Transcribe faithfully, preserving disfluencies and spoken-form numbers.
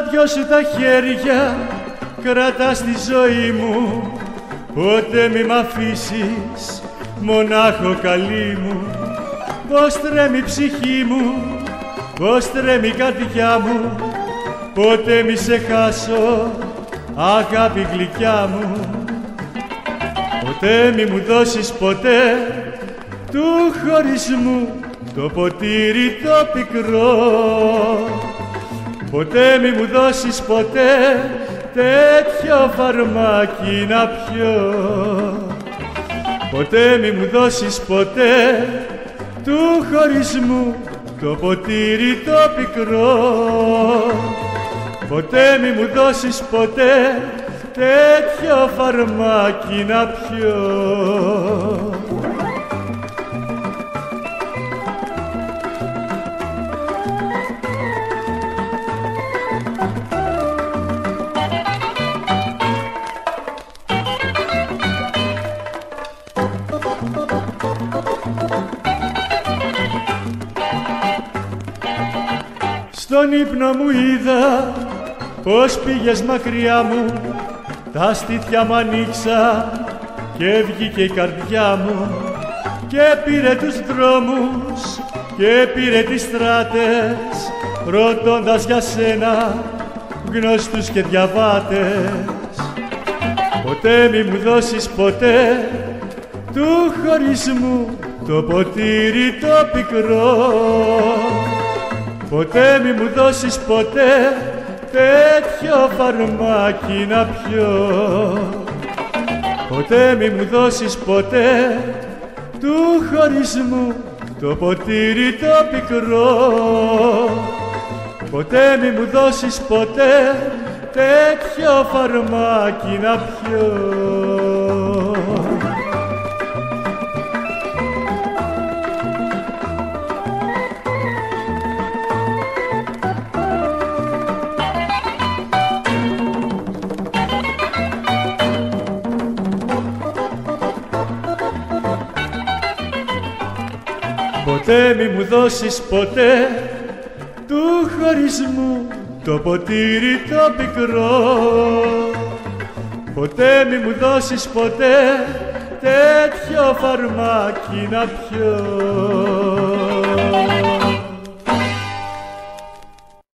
δυο σου τα χέρια κρατάς τη ζωή μου, ποτέ μη μ' αφήσεις μονάχο καλή μου. Πως τρέμει η ψυχή μου, πως τρέμει η καρδιά μου, ποτέ μη σε χάσω αγάπη γλυκιά μου. Ποτέ μη μου δώσεις ποτέ του χωρισμού το ποτήρι το πικρό, ποτέ μη μου δώσεις ποτέ τέτοιο φαρμάκι να πιω, ποτέ μη μου δώσεις ποτέ του χωρισμού το ποτήρι το πικρό, ποτέ μη μου δώσεις ποτέ τέτοιο φαρμάκι να πιω. Στον ύπνο μου είδα πως πήγες μακριά μου, τα στήθια μου ανοίξα και βγήκε η καρδιά μου και πήρε τους δρόμους και πήρε τις στράτες, ρωτώντας για σένα γνωστούς και διαβάτες. Ποτέ μη μου δώσεις ποτέ του χωρισμού το ποτήρι το πικρό, ποτέ μη μου δώσεις ποτέ τέτοιο φαρμάκι να πιω, ποτέ μη μου δώσεις ποτέ του χωρισμού το ποτήρι το πικρό, ποτέ μη μου δώσεις ποτέ τέτοιο φαρμάκι να πιω. Ποτέ μη μου δώσεις ποτέ του χωρισμού το ποτήρι το πικρό, ποτέ μη μου δώσεις ποτέ τέτοιο φαρμάκι να πιω.